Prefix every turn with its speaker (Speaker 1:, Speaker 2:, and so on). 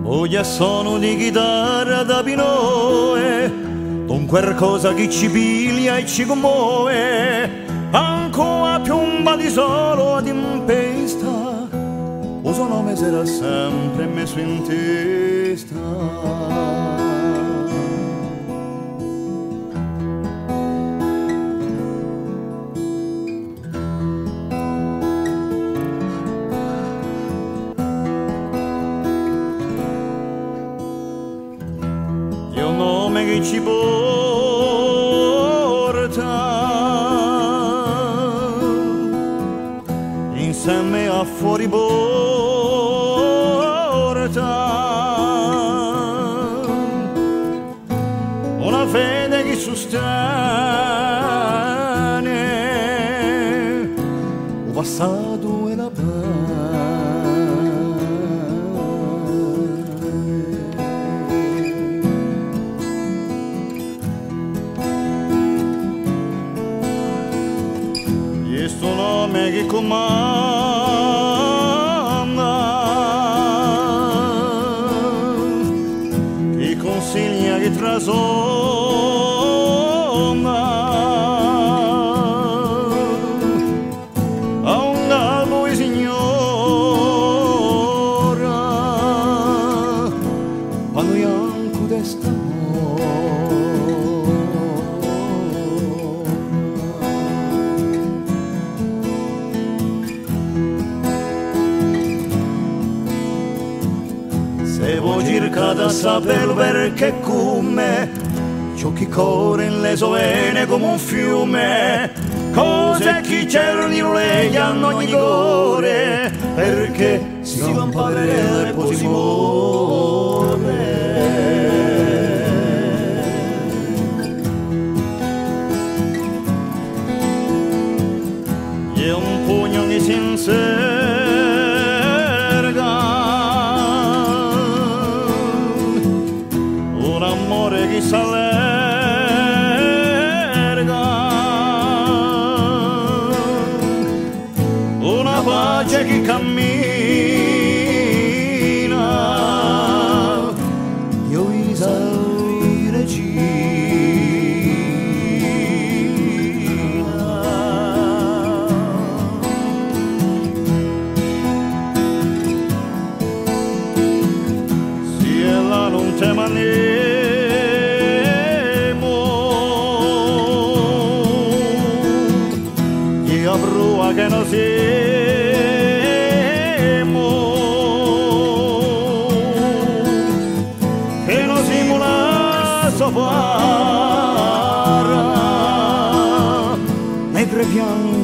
Speaker 1: Oggi sono di chitarra da pinoe, con qualcosa che ci piglia e ci commuove, ancora piomba di solo ad impesta, o suo nome sarà sempre messo in testa. Che ci porta insieme a fuori porta una fede che sostiene il passato e la che comanda, che consiglia, che trasonda a un gallo e signora quando ianco desta. Cercate a sapere perché come ciò che corre in le sue vene come un fiume, cose che cerni legano ogni cuore, perché si va un padre e poi si muore. E un pugno di sincero che s'allerga, una pace che cammina, io esauri regina. Si è là non te mani che non siamo, che non siamo la sopra, nei tre piani